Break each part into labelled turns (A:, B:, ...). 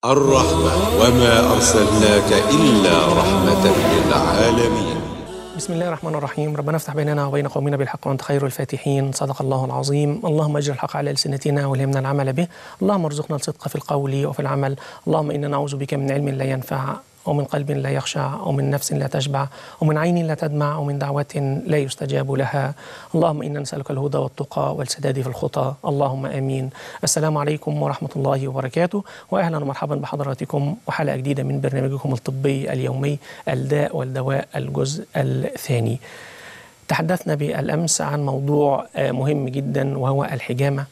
A: الرحمة وما أرسلناك إلا رحمة للعالمين.
B: بسم الله الرحمن الرحيم. ربنا افتح بيننا وبين قومنا بالحق وأنت خير الفاتحين. صدق الله العظيم. اللهم اجعل الحق على ألسنتنا والهمنا العمل به. اللهم ارزقنا الصدق في القول وفي العمل. اللهم إنا نعوذ بك من علم لا ينفع ومن قلب لا يخشع ومن نفس لا تشبع ومن عين لا تدمع ومن دعوة لا يستجاب لها. اللهم إنا نسألك الهدى والتقى والسداد في الخطى. اللهم آمين. السلام عليكم ورحمة الله وبركاته، وأهلا ومرحبا بحضراتكم وحلقة جديدة من برنامجكم الطبي اليومي الداء والدواء الجزء الثاني. تحدثنا بالأمس عن موضوع مهم جدا وهو الحجامة،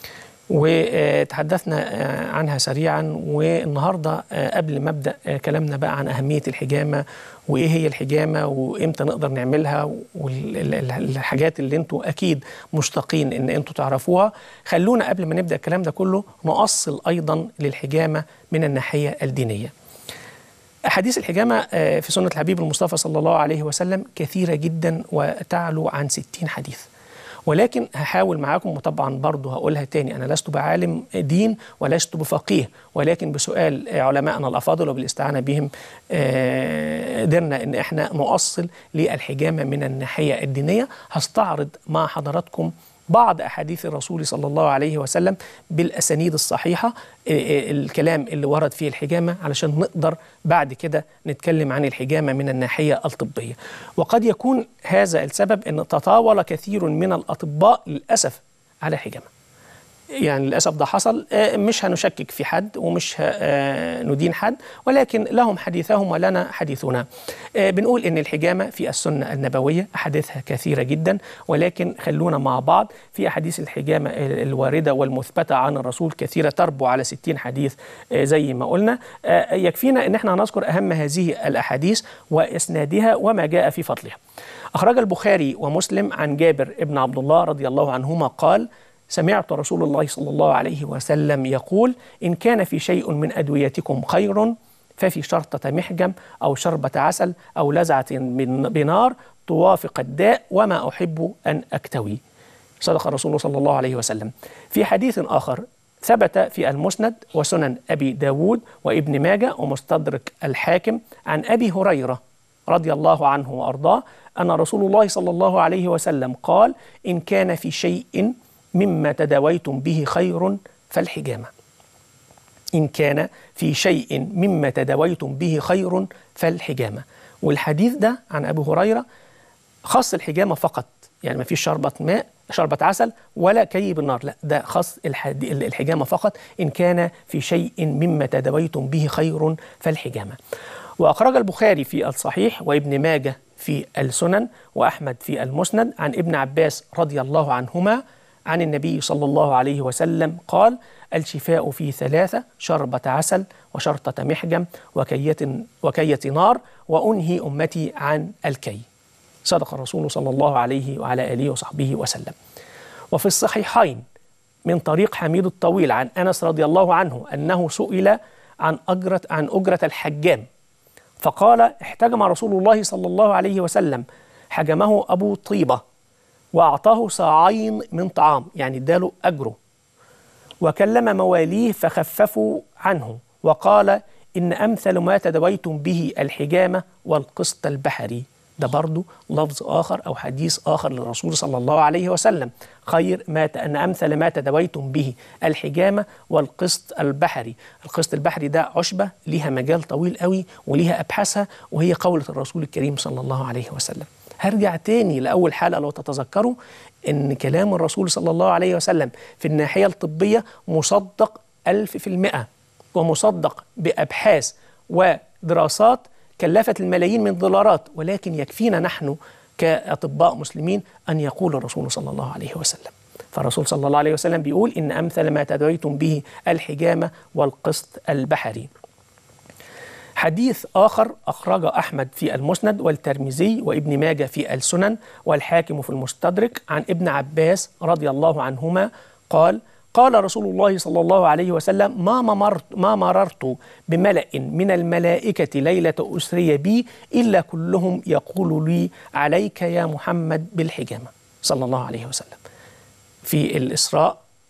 B: وتحدثنا عنها سريعا. والنهاردة قبل ما أبدأ كلامنا بقى عن أهمية الحجامة وإيه هي الحجامة وإمتى نقدر نعملها والحاجات اللي أنتوا أكيد مشتاقين إن أنتوا تعرفوها، خلونا قبل ما نبدأ الكلام ده كله نؤصل أيضا للحجامة من الناحية الدينية. أحاديث الحجامة في سنة الحبيب المصطفى صلى الله عليه وسلم كثيرة جدا وتعلو عن 60 حديث، ولكن هحاول معاكم، وطبعا برضو هقولها تاني، أنا لست بعالم دين ولست بفقيه، ولكن بسؤال علمائنا الأفاضل وبالاستعانة بهم قدرنا إن احنا نؤصل للحجامة من الناحية الدينية. هستعرض مع حضراتكم بعض أحاديث الرسول صلى الله عليه وسلم بالأسانيد الصحيحة، الكلام اللي ورد فيه الحجامة، علشان نقدر بعد كده نتكلم عن الحجامة من الناحية الطبية. وقد يكون هذا السبب أن تطاول كثير من الأطباء للأسف على الحجامة، يعني للأسف ده حصل. مش هنشكك في حد ومش ندين حد، ولكن لهم حديثهم ولنا حديثنا. بنقول إن الحجامة في السنة النبوية أحاديثها كثيرة جدا، ولكن خلونا مع بعض في أحاديث الحجامة الواردة والمثبتة عن الرسول كثيرة، تربو على 60 حديث زي ما قلنا. يكفينا إن احنا نذكر أهم هذه الأحاديث وإسنادها وما جاء في فضلها. أخرج البخاري ومسلم عن جابر ابن عبد الله رضي الله عنهما قال: سمعت رسول الله صلى الله عليه وسلم يقول: إن كان في شيء من أدويتكم خير ففي شرطة محجم أو شربة عسل أو لزعة بنار توافق الداء وما أحب أن أكتوي. صدق الرسول صلى الله عليه وسلم. في حديث آخر ثبت في المسند وسنن أبي داود وابن ماجة ومستدرك الحاكم عن أبي هريرة رضي الله عنه وأرضاه أن رسول الله صلى الله عليه وسلم قال: إن كان في شيء مما تداويتم به خير فالحجامة. إن كان في شيء مما تداويتم به خير فالحجامة. والحديث ده عن أبي هريرة خاص الحجامة فقط، يعني ما فيش شربة ماء، شربة عسل ولا كي بالنار، لا، ده خاص الحجامة فقط. إن كان في شيء مما تداويتم به خير فالحجامة. وأخرج البخاري في الصحيح وابن ماجه في السنن وأحمد في المسند عن ابن عباس رضي الله عنهما عن النبي صلى الله عليه وسلم قال: الشفاء في 3: شربة عسل وشرطة محجم وكية نار وأنهي أمتي عن الكي. صدق الرسول صلى الله عليه وعلى آله وصحبه وسلم. وفي الصحيحين من طريق حميد الطويل عن أنس رضي الله عنه أنه سئل عن أجرة الحجام، فقال: احتجم رسول الله صلى الله عليه وسلم، حجمه أبو طيبة وأعطاه صاعين من طعام، يعني اداله أجره، وكلم مواليه فخففوا عنه، وقال: إن أمثل ما تداويتم به الحجامة والقسط البحري. ده برضو لفظ آخر أو حديث آخر للرسول صلى الله عليه وسلم. أن أمثل ما تداويتم به الحجامة والقسط البحري. القسط البحري ده عشبة ليها مجال طويل قوي وليها أبحاثها، وهي قولة الرسول الكريم صلى الله عليه وسلم. هرجع تاني لأول حلقة لو تتذكروا إن كلام الرسول صلى الله عليه وسلم في الناحية الطبية مصدق 1000%، ومصدق بأبحاث ودراسات كلفت الملايين من الدولارات، ولكن يكفينا نحن كأطباء مسلمين أن يقول الرسول صلى الله عليه وسلم. فالرسول صلى الله عليه وسلم بيقول: إن أمثل ما تداويتم به الحجامة والقسط البحري. حديث آخر أخرج أحمد في المسند والترمذي وابن ماجه في السنن والحاكم في المستدرك عن ابن عباس رضي الله عنهما قال: قال رسول الله صلى الله عليه وسلم: ما مررت بملأ من الملائكة ليلة أسري بي إلا كلهم يقول لي: عليك يا محمد بالحجامة، صلى الله عليه وسلم. في الإسراء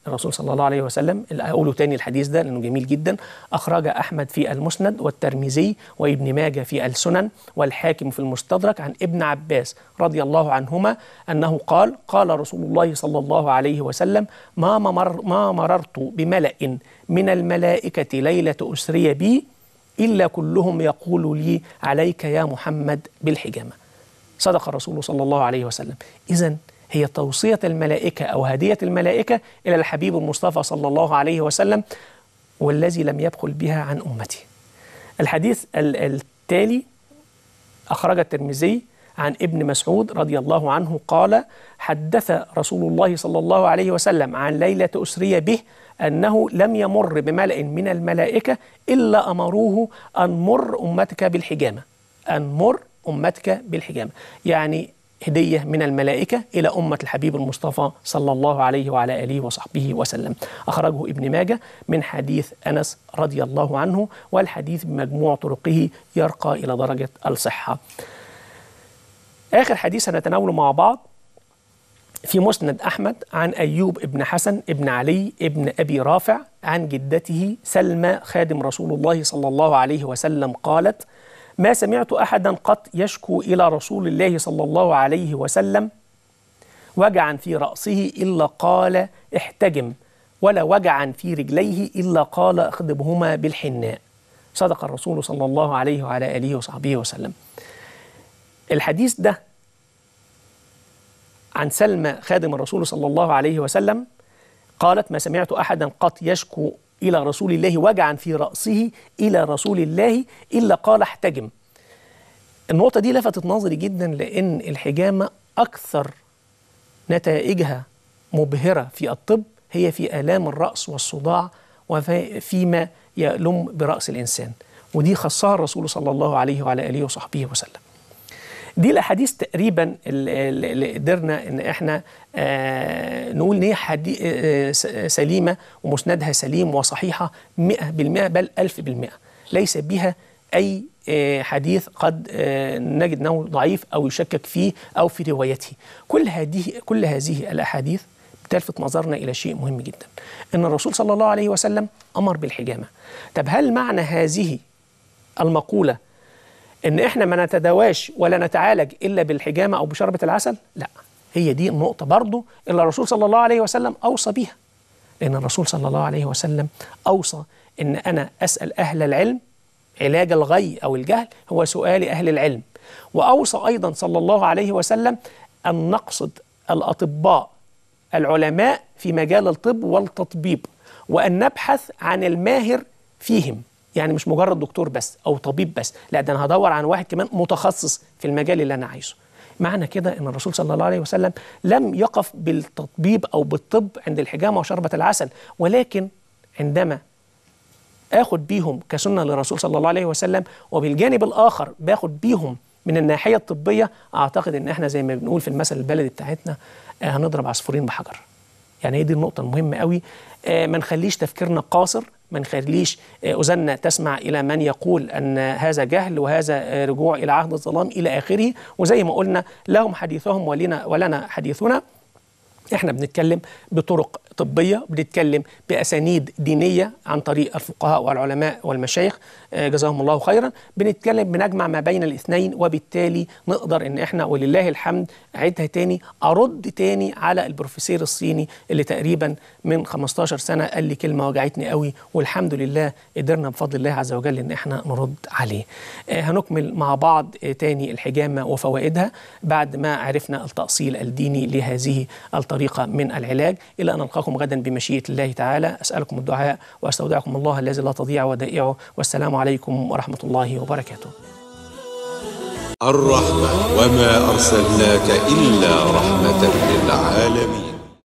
B: الرسول صلى الله عليه وسلم، اللي أقوله تاني الحديث ده لأنه جميل جدا، أخرج أحمد في المسند والترمذي وابن ماجه في السنن والحاكم في المستدرك عن ابن عباس رضي الله عنهما أنه قال: قال رسول الله صلى الله عليه وسلم: ما مررت بملأ من الملائكة ليلة أسري بي إلا كلهم يقول لي: عليك يا محمد بالحجامة. صدق الرسول صلى الله عليه وسلم. إذن هي توصية الملائكة أو هدية الملائكة إلى الحبيب المصطفى صلى الله عليه وسلم، والذي لم يبخل بها عن أمتي. الحديث التالي أخرج الترمذي عن ابن مسعود رضي الله عنه قال: حدث رسول الله صلى الله عليه وسلم عن ليلة أسري به أنه لم يمر بملأ من الملائكة إلا أمروه أن مر أمتك بالحجامة. أن مر أمتك بالحجامة، يعني هدية من الملائكة إلى أمة الحبيب المصطفى صلى الله عليه وعلى آله وصحبه وسلم. أخرجه ابن ماجه من حديث أنس رضي الله عنه، والحديث بمجموع طرقه يرقى إلى درجة الصحة. آخر حديث هنتناوله مع بعض في مسند أحمد عن أيوب ابن حسن ابن علي ابن أبي رافع عن جدته سلمى خادم رسول الله صلى الله عليه وسلم قالت: ما سمعت أحدا قط يشكو إلى رسول الله صلى الله عليه وسلم وجعا في رأسه إلا قال: احتجم، ولا وجعا في رجليه إلا قال: اخضبهما بالحناء. صدق الرسول صلى الله عليه وعلى آله وصحبه وسلم. الحديث ده عن سلمى خادم الرسول صلى الله عليه وسلم قالت: ما سمعت أحدا قط يشكو إلى رسول الله وجعا في رأسه إلى رسول الله إلا قال: احتجم. النقطة دي لفتت نظري جدا، لأن الحجامة أكثر نتائجها مبهرة في الطب هي في آلام الرأس والصداع وفيما يألم برأس الإنسان، ودي خصها الرسول صلى الله عليه وعلى آله وصحبه وسلم. دي الأحاديث تقريبا اللي قدرنا إن إحنا نقول إن هي سليمة ومسندها سليم وصحيحة 100% بل 1000%، ليس بها أي حديث قد نجد أنه ضعيف أو يشكك فيه أو في روايته. كل هذه الأحاديث بتلفت نظرنا إلى شيء مهم جدا، إن الرسول صلى الله عليه وسلم أمر بالحجامة. طب هل معنى هذه المقولة إن إحنا ما نتداواش ولا نتعالج إلا بالحجامة أو بشربة العسل؟ لا، هي دي النقطة برضو اللي الرسول صلى الله عليه وسلم أوصى بيها، لأن الرسول صلى الله عليه وسلم أوصى إن أنا أسأل أهل العلم. علاج الغي أو الجهل هو سؤال أهل العلم. وأوصى أيضا صلى الله عليه وسلم أن نقصد الأطباء العلماء في مجال الطب والتطبيب، وأن نبحث عن الماهر فيهم، يعني مش مجرد دكتور بس أو طبيب بس، لا، ده أنا هدور عن واحد كمان متخصص في المجال اللي أنا عايزه. معنى كده أن الرسول صلى الله عليه وسلم لم يقف بالتطبيب أو بالطب عند الحجامة وشربة العسل، ولكن عندما آخد بيهم كسنة للرسول صلى الله عليه وسلم، وبالجانب الآخر باخد بيهم من الناحية الطبية، أعتقد إن إحنا زي ما بنقول في المثل البلدي بتاعتنا هنضرب عصفورين بحجر. يعني هي دي النقطة المهمة قوي. ما نخليش تفكيرنا قاصر، ما نخليش أذننا تسمع إلى من يقول أن هذا جهل وهذا رجوع إلى عهد الظلام إلى آخره. وزي ما قلنا لهم حديثهم ولنا حديثنا. احنا بنتكلم بطرق طبية، بنتكلم بأسانيد دينية عن طريق الفقهاء والعلماء والمشايخ جزاهم الله خيرا. بنتكلم بنجمع ما بين الاثنين، وبالتالي نقدر ان احنا ولله الحمد عيدها تاني ارد تاني على البروفيسور الصيني اللي تقريبا من 15 سنة قال لي كلمة وجعتني قوي، والحمد لله قدرنا بفضل الله عز وجل ان احنا نرد عليه. هنكمل مع بعض تاني الحجامة وفوائدها بعد ما عرفنا التأصيل الديني لهذه الطريقة من العلاج. إلى أن نلقاكم غدا بمشيئة الله تعالى. أسألكم الدعاء وأستودعكم الله الذي لا تضيع ودائعه، والسلام عليكم ورحمة الله وبركاته.
A: الرحمة وما أرسلناك إلا رحمة للعالمين.